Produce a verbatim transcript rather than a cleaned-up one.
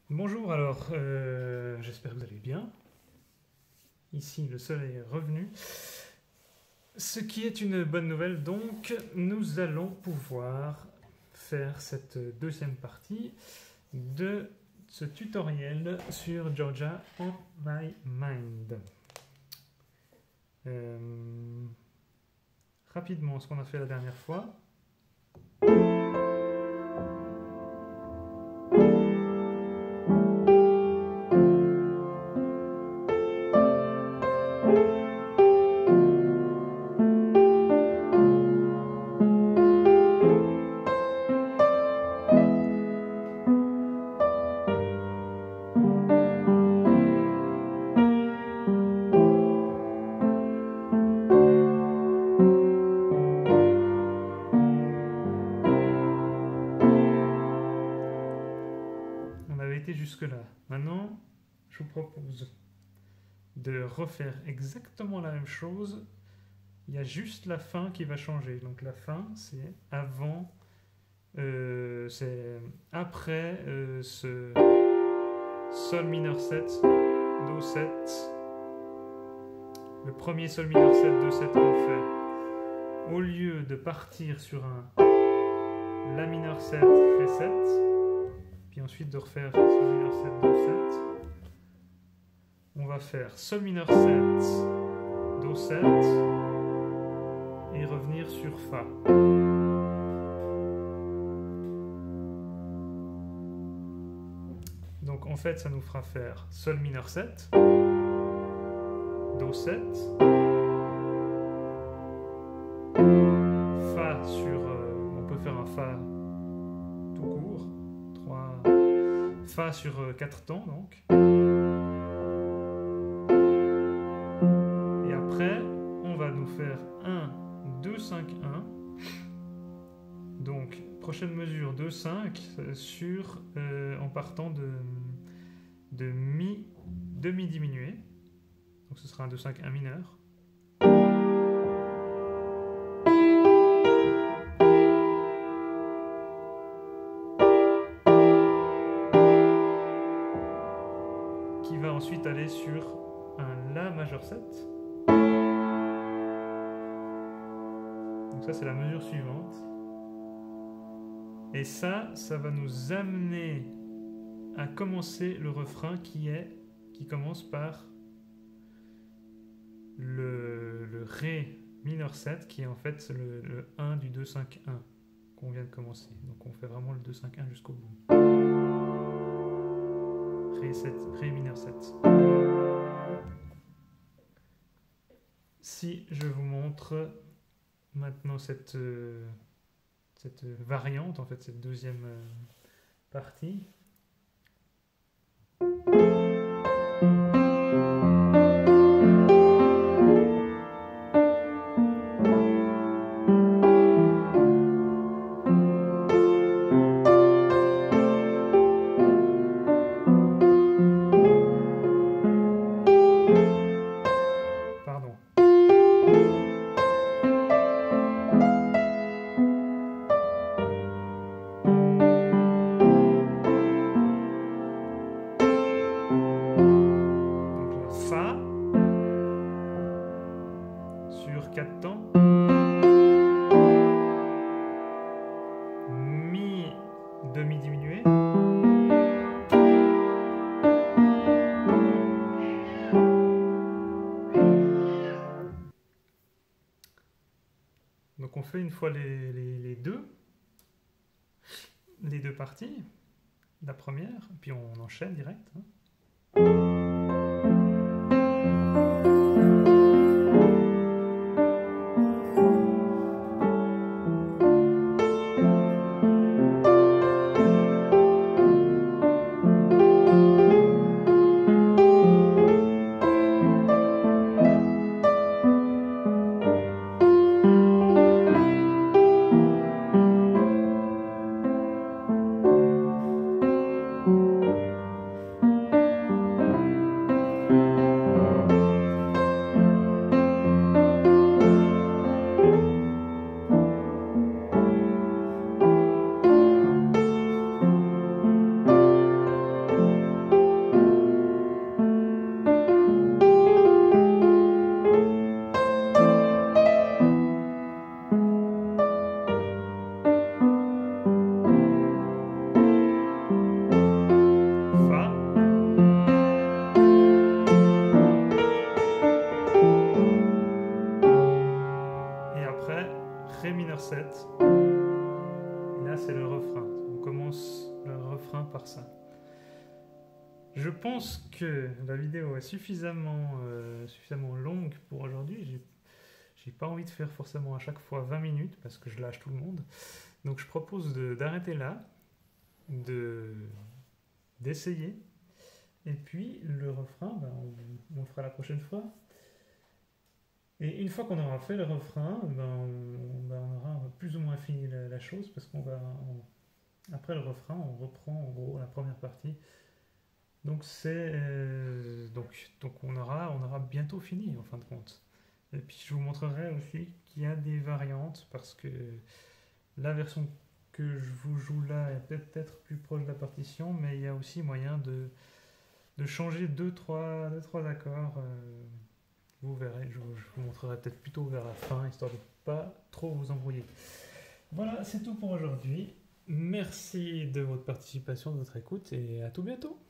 Bonjour, alors euh, j'espère que vous allez bien. Ici le soleil est revenu. Ce qui est une bonne nouvelle, donc nous allons pouvoir faire cette deuxième partie de ce tutoriel sur Georgia on my mind. Euh, rapidement, ce qu'on a fait la dernière fois. Jusque-là. Maintenant, je vous propose de refaire exactement la même chose. Il y a juste la fin qui va changer. Donc la fin, c'est avant, euh, c'est après euh, ce Sol mineur sept, Do sept. Le premier Sol mineur sept, Do sept qu'on fait. Au lieu de partir sur un La mineur sept, Ré sept, puis ensuite de refaire Sol mineur sept, Do sept, on va faire Sol mineur sept, Do sept et revenir sur Fa. Donc en fait ça nous fera faire Sol mineur sept, Do sept, Fa sur, euh, on peut faire un Fa tout court, trois Fa sur quatre temps donc. Et après, on va nous faire un, deux, cinq, un. Donc, prochaine mesure, deux, cinq sur, euh, en partant de, de Mi, de Mi diminué. Donc ce sera un deux, cinq, un mineur. Qui va ensuite aller sur un La majeur sept. Donc ça c'est la mesure suivante. Et ça, ça va nous amener à commencer le refrain qui est, qui commence par le, le Ré mineur sept, qui est en fait le, le un du deux, cinq, un qu'on vient de commencer. Donc on fait vraiment le deux, cinq, un jusqu'au bout. Ré, sept, Ré mineur sept. Si je vous montre maintenant cette, euh, cette variante, en fait cette deuxième euh, partie. quatre temps, Mi demi diminué, donc on fait une fois les, les, les deux les deux parties, la première, puis on enchaîne direct, hein. refrain. On commence le refrain par ça. Je pense que la vidéo est suffisamment, euh, suffisamment longue pour aujourd'hui. J'ai, j'ai pas envie de faire forcément à chaque fois vingt minutes parce que je lâche tout le monde. Donc je propose de, d'arrêter là, de, d'essayer. Et puis le refrain, ben, on, on le fera la prochaine fois. Et une fois qu'on aura fait le refrain, ben on, ben on aura plus ou moins fini la, la chose parce qu'on va, on, après le refrain, on reprend en gros la première partie. Donc c'est euh, donc, donc on aura on aura bientôt fini en fin de compte. Et puis je vous montrerai aussi qu'il y a des variantes parce que la version que je vous joue là est peut-être plus proche de la partition, mais il y a aussi moyen de, de changer deux trois deux, trois accords. Euh, vous verrez, je vous, je vous montrerai peut-être plutôt vers la fin, histoire de ne pas trop vous embrouiller. Voilà, c'est tout pour aujourd'hui. Merci de votre participation, de votre écoute, et à tout bientôt.